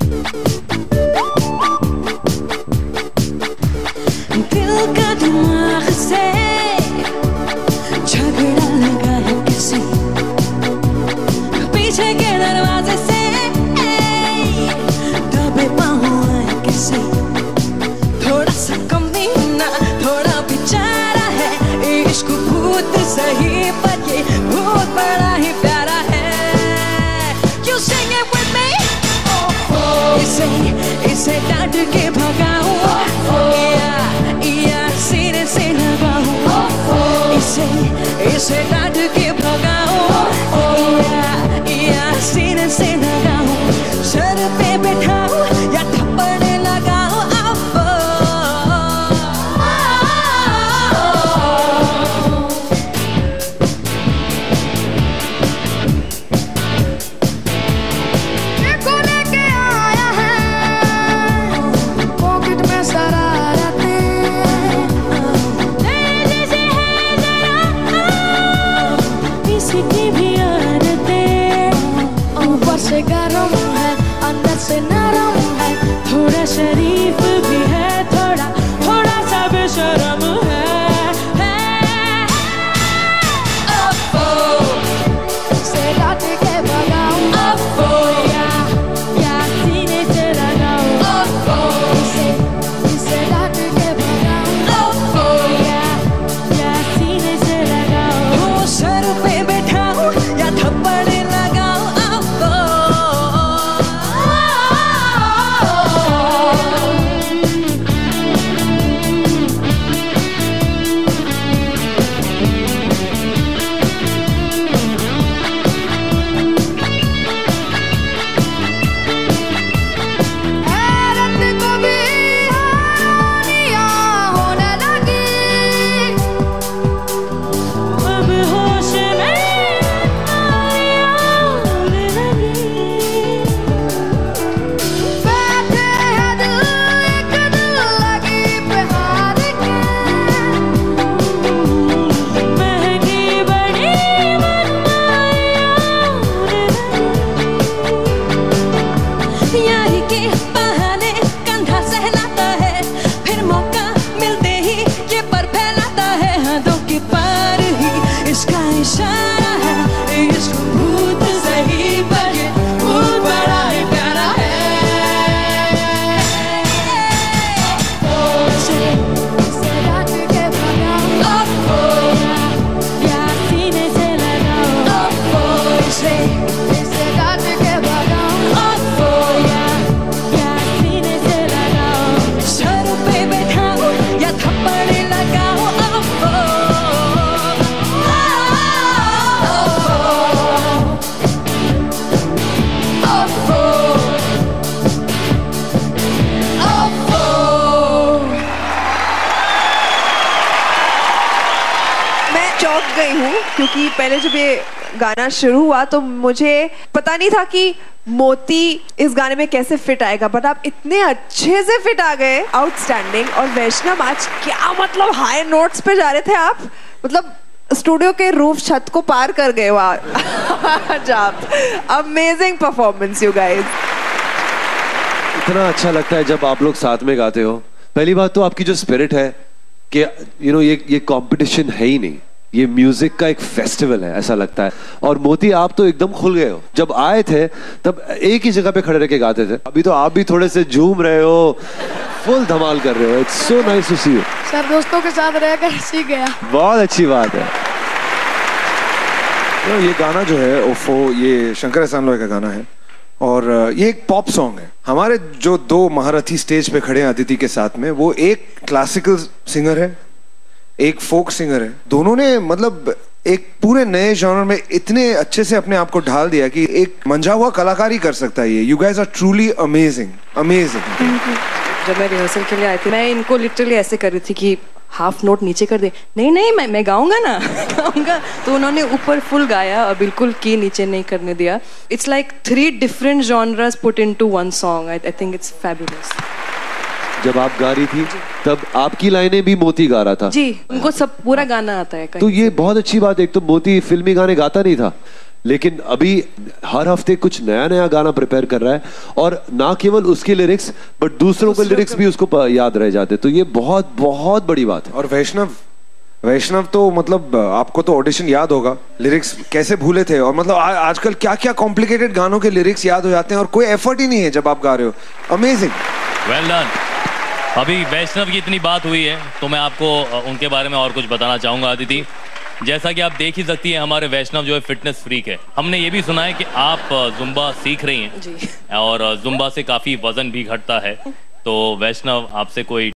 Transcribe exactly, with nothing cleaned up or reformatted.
दिल का दिमाग से झगड़ा लगा है किसी पीछे के दरवाजे से दबे पाँव है किसी थोड़ा सा कमीना थोड़ा बेचारा है इश्क भूत सही पर ये भूत बड़ा ही प्यारा है You sing it with me इसे इसे डांट के भगाऊं या या सीने से लगाऊं इसे इसे डांट के भगाऊं या या सीने से लगाऊं सर पे बैठाऊं या थप्पड़ लगाऊं गरम है अंदर से नरम है थोड़ा शरीफ भी है थोड़ा थोड़ा सा बेशरम है से डांट के भगाऊं या या सीने से लगाऊं इसे इसे डांट के भगाऊं या या सीने से लगाऊं सर पे बैठाऊं या थप्पड़ लगाऊं गई हूँ क्योंकि पहले जब ये गाना शुरू हुआ तो मुझे पता नहीं था कि मोती इस गाने में कैसे फिट आएगा, बट आप इतने अच्छे से फिट आ गए, आउटस्टैंडिंग। और वैष्णव आज क्या मतलब हाई नोट्स पे जा रहे थे आप, मतलब स्टूडियो के रूफ छत को पार कर गए आज आप। Amazing performance you guys. इतना अच्छा लगता है जब आप लोग साथ में गाते हो। पहली बात तो आपकी जो स्पिरिट है कि यू नो ये ये कंपटीशन है ही नहीं, ये म्यूजिक का एक फेस्टिवल है ऐसा लगता है। और मोती आप तो एकदम खुल गए हो, जब आए थे तब एक ही जगह पे खड़े रह के गाते थे, अभी तो आप भी थोड़े से झूम रहे हो, फुल धमाल कर रहे हो। It's so nice to see you sir, दोस्तों के साथ रहकर सीख गया, बहुत अच्छी बात है। तो ये गाना जो है ओफो, ये शंकर एहसान लोई का गाना है और ये एक पॉप सॉन्ग है। हमारे जो दो महारथी स्टेज पे खड़े हैं अदिति के साथ में, वो एक क्लासिकल सिंगर है, एक फोक सिंगर है। दोनों ने मतलब एक पूरे नए जॉनर में इतने अच्छे से अपने आप को ढाल दिया कि एक मंझा हुआ कलाकारी कर सकता है ये। You guys are truly amazing, amazing. जब मैं रिहर्सल के लिए आई थी, मैं इनको लिटरली ऐसे कर रही थी कि हाफ नोट नीचे कर दे, नहीं नहीं मैं मैं गाऊंगा ना गाऊंगा। तो उन्होंने ऊपर फुल गाया और बिल्कुल की नीचे नहीं करने दिया। It's like three different genres put into one song. I think it's fabulous. जब आप गा रही थी तब आपकी लाइनें भी मोती गा रहा था जी, उनको सब पूरा गाना आता है। तो ये बहुत अच्छी बात है। एक तो मोती फिल्मी गाने गाता नहीं था, लेकिन अभी हर हफ्ते कुछ नया नया गाना प्रिपेयर कर रहा है और ना केवल उसके लिरिक्स बट दूसरों के लिरिक्स भी उसको प- याद रह जाते, तो ये बहुत बहुत बड़ी बात है। और वैष्णव वैष्णव तो मतलब आपको तो ऑडिशन याद होगा, लिरिक्स कैसे भूले थे, और मतलब आ, आजकल क्या क्या कॉम्प्लिकेटेड गानों के लिरिक्स याद हो जाते हैं और कोई एफर्ट ही नहीं है जब आप गा रहे हो। Amazing, well done. अभी वैष्णव की इतनी बात हुई है तो मैं आपको अ, उनके बारे में और कुछ बताना चाहूंगा अदिति। जैसा कि आप देख ही सकती हैं, हमारे वैष्णव जो है फिटनेस फ्रीक है। हमने ये भी सुना है कि आप अ, जुम्बा सीख रही हैं जी। और अ, जुम्बा से काफी वजन भी घटता है, तो वैष्णव आपसे कोई